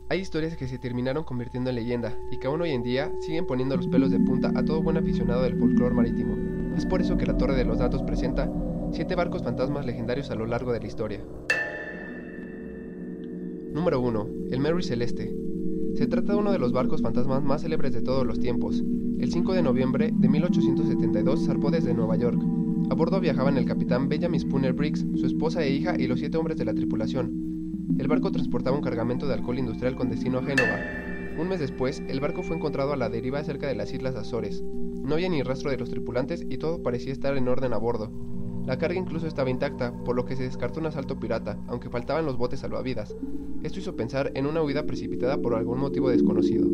Hay historias que se terminaron convirtiendo en leyenda y que aún hoy en día siguen poniendo los pelos de punta a todo buen aficionado del folclore marítimo. Es por eso que la Torre de los Datos presenta 7 barcos fantasmas legendarios a lo largo de la historia. Número 1. El Mary Celeste. Se trata de uno de los barcos fantasmas más célebres de todos los tiempos. El 5 de noviembre de 1872 zarpó desde Nueva York. A bordo viajaban el capitán Benjamin Spooner Briggs, su esposa e hija y los 7 hombres de la tripulación. El barco transportaba un cargamento de alcohol industrial con destino a Génova. Un mes después, el barco fue encontrado a la deriva cerca de las Islas Azores. No había ni rastro de los tripulantes y todo parecía estar en orden a bordo. La carga incluso estaba intacta, por lo que se descartó un asalto pirata, aunque faltaban los botes salvavidas. Esto hizo pensar en una huida precipitada por algún motivo desconocido.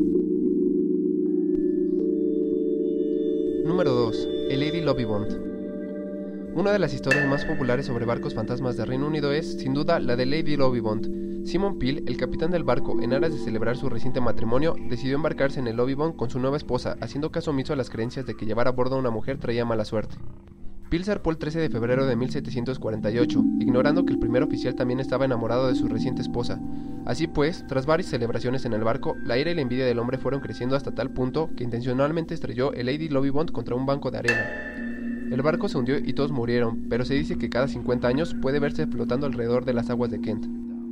Número 2. El Lady Lovibond. Una de las historias más populares sobre barcos fantasmas de Reino Unido es, sin duda, la de Lady Lovibond. Simon Peel, el capitán del barco, en aras de celebrar su reciente matrimonio, decidió embarcarse en el Lovibond con su nueva esposa, haciendo caso omiso a las creencias de que llevar a bordo a una mujer traía mala suerte. Peel zarpó el 13 de febrero de 1748, ignorando que el primer oficial también estaba enamorado de su reciente esposa. Así pues, tras varias celebraciones en el barco, la ira y la envidia del hombre fueron creciendo hasta tal punto que intencionalmente estrelló el Lady Lovibond contra un banco de arena. El barco se hundió y todos murieron, pero se dice que cada 50 años puede verse flotando alrededor de las aguas de Kent.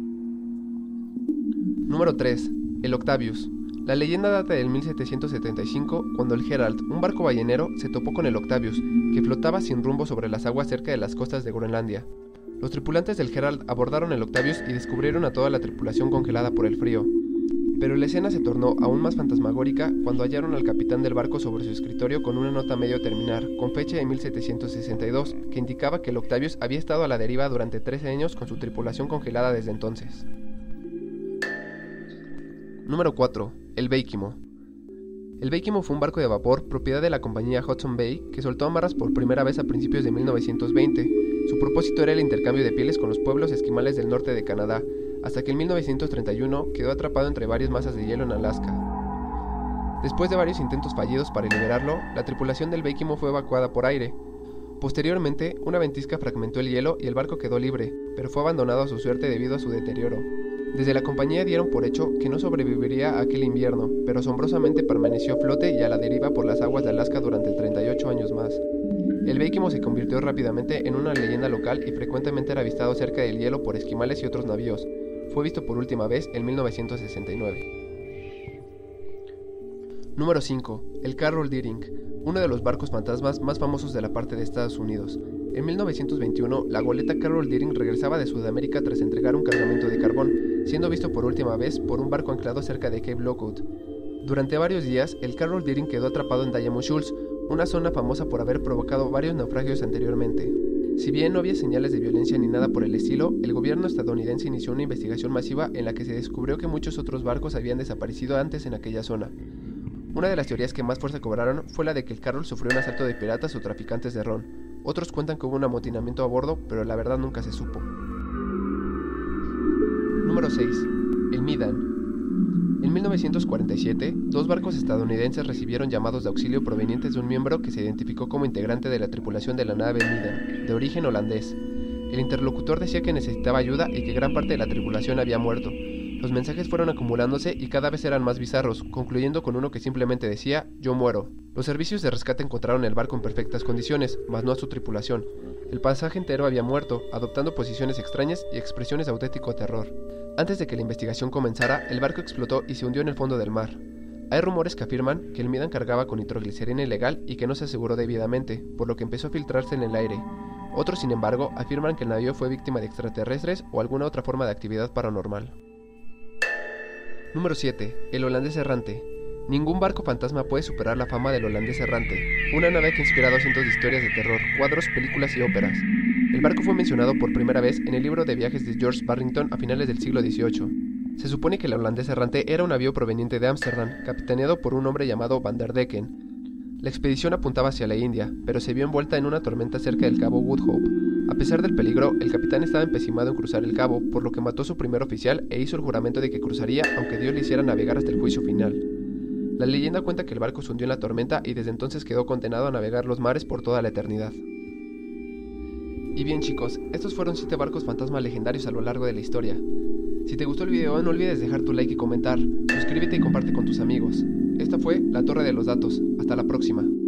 Número 3. El Octavius. La leyenda data del 1775, cuando el Herald, un barco ballenero, se topó con el Octavius, que flotaba sin rumbo sobre las aguas cerca de las costas de Groenlandia. Los tripulantes del Herald abordaron el Octavius y descubrieron a toda la tripulación congelada por el frío. Pero la escena se tornó aún más fantasmagórica cuando hallaron al capitán del barco sobre su escritorio con una nota medio terminar, con fecha de 1762, que indicaba que el Octavius había estado a la deriva durante 13 años con su tripulación congelada desde entonces. Número 4. El Beikimo. El Beikimo fue un barco de vapor propiedad de la compañía Hudson Bay que soltó amarras por primera vez a principios de 1920. Su propósito era el intercambio de pieles con los pueblos esquimales del norte de Canadá, hasta que en 1931 quedó atrapado entre varias masas de hielo en Alaska. Después de varios intentos fallidos para liberarlo, la tripulación del Beikimo fue evacuada por aire. Posteriormente, una ventisca fragmentó el hielo y el barco quedó libre, pero fue abandonado a su suerte debido a su deterioro. Desde la compañía dieron por hecho que no sobreviviría a aquel invierno, pero asombrosamente permaneció a flote y a la deriva por las aguas de Alaska durante 38 años más. El Beikimo se convirtió rápidamente en una leyenda local y frecuentemente era avistado cerca del hielo por esquimales y otros navíos. Fue visto por última vez en 1969. Número 5. El Carroll Deering, uno de los barcos fantasmas más famosos de la parte de Estados Unidos. En 1921, la goleta Carroll Deering regresaba de Sudamérica tras entregar un cargamento de carbón, siendo visto por última vez por un barco anclado cerca de Cape Lookout. Durante varios días, el Carroll Deering quedó atrapado en Diamond Shoals, una zona famosa por haber provocado varios naufragios anteriormente. Si bien no había señales de violencia ni nada por el estilo, el gobierno estadounidense inició una investigación masiva en la que se descubrió que muchos otros barcos habían desaparecido antes en aquella zona. Una de las teorías que más fuerza cobraron fue la de que el Carroll sufrió un asalto de piratas o traficantes de ron. Otros cuentan que hubo un amotinamiento a bordo, pero la verdad nunca se supo. Número 6. El Midan. En 1947, 2 barcos estadounidenses recibieron llamados de auxilio provenientes de un miembro que se identificó como integrante de la tripulación de la nave Midan, de origen holandés. El interlocutor decía que necesitaba ayuda y que gran parte de la tripulación había muerto. Los mensajes fueron acumulándose y cada vez eran más bizarros, concluyendo con uno que simplemente decía, "Yo muero". Los servicios de rescate encontraron el barco en perfectas condiciones, mas no a su tripulación. El pasaje entero había muerto, adoptando posiciones extrañas y expresiones de auténtico terror. Antes de que la investigación comenzara, el barco explotó y se hundió en el fondo del mar. Hay rumores que afirman que el Midan cargaba con nitroglicerina ilegal y que no se aseguró debidamente, por lo que empezó a filtrarse en el aire. Otros, sin embargo, afirman que el navío fue víctima de extraterrestres o alguna otra forma de actividad paranormal. Número 7. El Holandés Errante. Ningún barco fantasma puede superar la fama del Holandés Errante, una nave que ha inspirado cientos de historias de terror, cuadros, películas y óperas. El barco fue mencionado por primera vez en el libro de viajes de George Barrington a finales del siglo XVIII. Se supone que el Holandés Errante era un navío proveniente de Ámsterdam, capitaneado por un hombre llamado Van der Decken. La expedición apuntaba hacia la India, pero se vio envuelta en una tormenta cerca del cabo Good Hope. A pesar del peligro, el capitán estaba empecinado en cruzar el cabo, por lo que mató a su primer oficial e hizo el juramento de que cruzaría aunque Dios le hiciera navegar hasta el juicio final. La leyenda cuenta que el barco se hundió en la tormenta y desde entonces quedó condenado a navegar los mares por toda la eternidad. Y bien chicos, estos fueron 7 barcos fantasma legendarios a lo largo de la historia. Si te gustó el video, no olvides dejar tu like y comentar. Suscríbete y comparte con tus amigos. Esta fue La Torre de los Datos. Hasta la próxima.